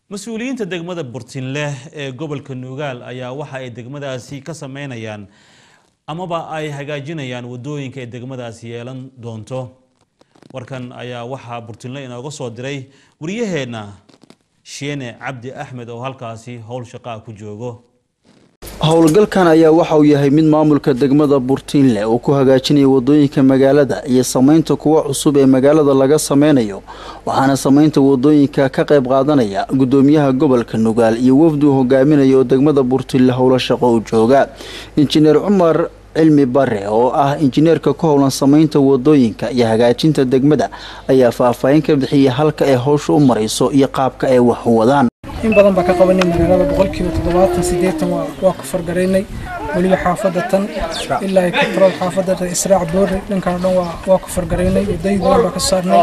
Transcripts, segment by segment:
مسؤوليinta degmada Burtinle ee gobolka Nugaal ayaa waxa ay degmadaasi ka sameynayaan amaba ay hagaajinayaan wadooyinka ee degmadaasi yeelan doonto warkan ayaa waxa Burtinle inooga soo diray wariyaheena Sheene Cabdi Axmed oo halkaasi howl shaqo ku joogo howlgalkan ayaa waxa uu yahay mid maamulka degmada Burtinle oo ku hagaajinaya wadooyinka magaalada iyo sameynta kuwa cusub ee magaalada laga sameynayo waxaana sameynta wadooyinka ka qayb qaadanaya gudoomiyaha gobolka Nugaal iyo wafdu hogaaminaya oo degmada Burtinle howlo shaqo u jooga injineer Umar cilmi bare oo ah injineerka ku howlan sameynta wadooyinka iyo hagaajinta degmada ayaa faahfaahin ka bixiyay halka ay howshu u marayso iyo qaabka ay wax u wadaan in badan ba ka qabanay magaalada boqolkiiba 78 waa ka fargareynay waliba xaafada tan ilaa ay ka tiro xaafada Israac Boori dhankan dhan waa ka fargareynay wadayda ba ka saarnay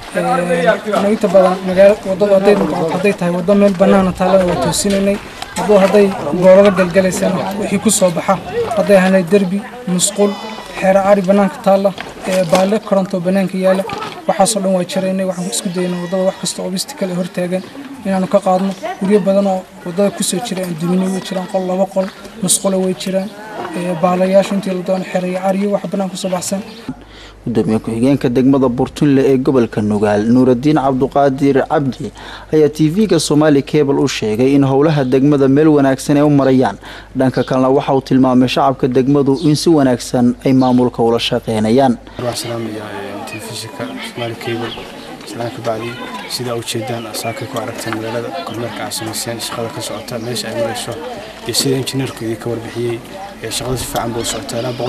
inta badan magaalada wadada haday tahay wada meel banaan taala waa toosinay wado haday goolada galgalaysan wixii ku soo baxa haday hanay derbi musqul xeera ari banaanka taala baale koronto banaanka yaala waxa soo dhan waa jireynay waxaan isku daynaa wadada wax kasta oo obstacle hor taagan inaanu ka qaadno guriyo badan oo wadada ku soo jira duminay way jiraan qol laba qol musqul way jiraan baalayaasha intii la doon xeeray ariyo wax banaan ku soo baxsan gudoomiyaha ku-xigeenka degmada Burtinle ee gobolka Nugaal Nuuraddiin Cabduqaadir Cabdi ayaa TV-ga Somali Cable u sheegay in howlaha degmada meel wanaagsan ay u marayaan dhanka kalena waxa uu tilmaamay shacabka degmadu in si wanaagsan ay maamulka ula shaqeynayaan TV-ga Somali Cable salaanka baadi sida u jeedaan asaaka ku aragtay magaalada kormeerka caasimada shaqada ka socota meesha ay marayso iyo sida injineerku ka warbixiyay shaqada si fiican buu socotaa ilaa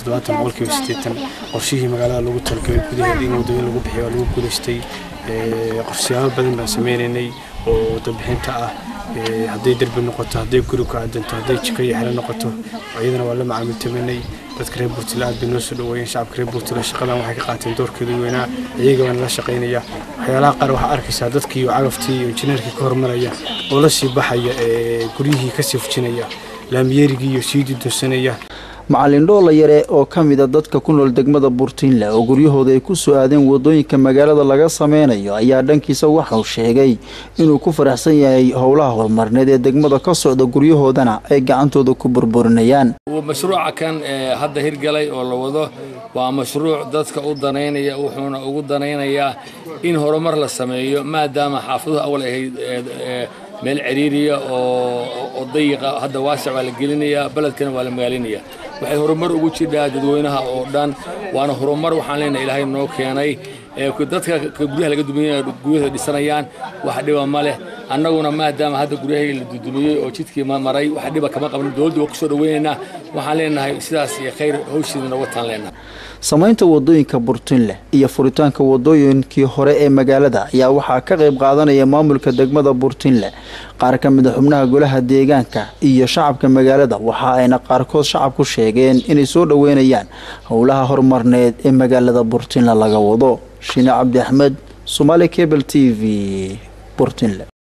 70% qorshihii magaalada lagu talgalay gudaheeda in wadooyin lagu bixiyo lagu guuleystay qorshayaal badan baan sameeynay oo wadabixinta ah haday darbi noqoto haday guri ku aadanto haday jiko iyo xal noqoto ayadana waa la macaamiltaynay dadka reer Burtinle aad bay noo soo dhaweeyeen shacabka reer Burtinle shaqadan waxay ka qaateen doorkeeda weynaa iyaga la shaqeynaya waxyaalaha qaar waxa arkaysaa dadkii iyo cagaftii iyo injineerkii ka hormaraya oo la sii baxaya guriyihii ka sii fujinaya laamiyerigii iyo sii dudsanaya macallin dhoola yare oo kamid ah dadka ku nool degmada Burtinle oo guryahooda ay ku soo aadeen wadooyinka magaalada laga sameynayo ayaa dhankiisa waxa uu sheegay inuu ku faraxsan yahay howlaha horumarneed ee degmada ka socda guryahoodana ay gacantooda ku burburinayaan mashruuca kan hadda hirgalay oo la wado waa mashruuc dadka u daneynaya wuxuuna ugu daneynayaa in horumar la sameeyo maadaama xaafaduhu awal ahayd meel ciriiriya oo dayiqa hadda waasic waa la gelinayaa baladkana waa la magaalinaya waxay horumar ugu jiraa dadweynaha oo dhan waana horumar waxaan leenahay ilaahay noo keenay dadka guryaha laga duminaya guryaha dhisanayaan wax dhiba ma leh annaguna maadaama hadda guryaha la dudumiyay oo jidkii maray wax dhiba kama qaban dawladdu waa ku soo dhaweynayna waxaan leenahay sidaas iyo khayr hawshiidna wataan leenahay sameynta wadooyinka Burtinle iyo furitaanka wadooyinkii hore ee magaalada ayaa waxa ka qayb qaadanaya maamulka degmada Burtinle qaar ka mid ah xubnaha golaha deegaanka iyo shacabka magaalada waxa ayna qaarkood shacabku sheegeen inay soo dhaweynayaan howlaha horumarneed ee magaalada Burtinle laga wado Sheene Cabdi Axmed Somali Cable TV Burtinle